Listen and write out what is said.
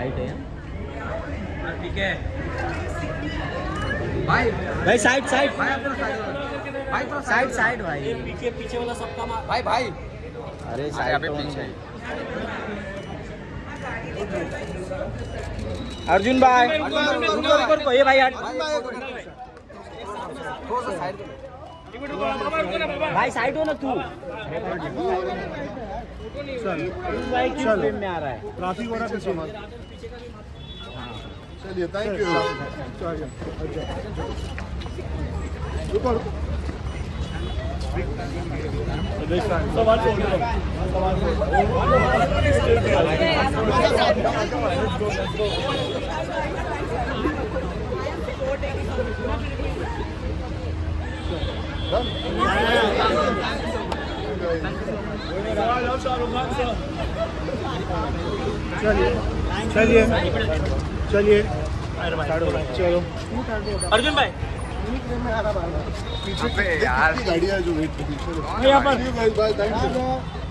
Height है ठीक है भाई। साइड साइड साइड साइड भाई। पीछे वाला सबका भाई अरे साइड पीछे अर्जुन भाई रुको ये भाई भाई साइड हो ना तू। भाई किस फ्रेम में आ रहा है? ट्रैफिक हो रहा है पीछे। चलिए थैंक यू। सवाल चलिए चलिए चलो अर्जुन भाई पीछे यार गाड़ियाँ जो वेट कर रही है। यहाँ पर थैंक यू।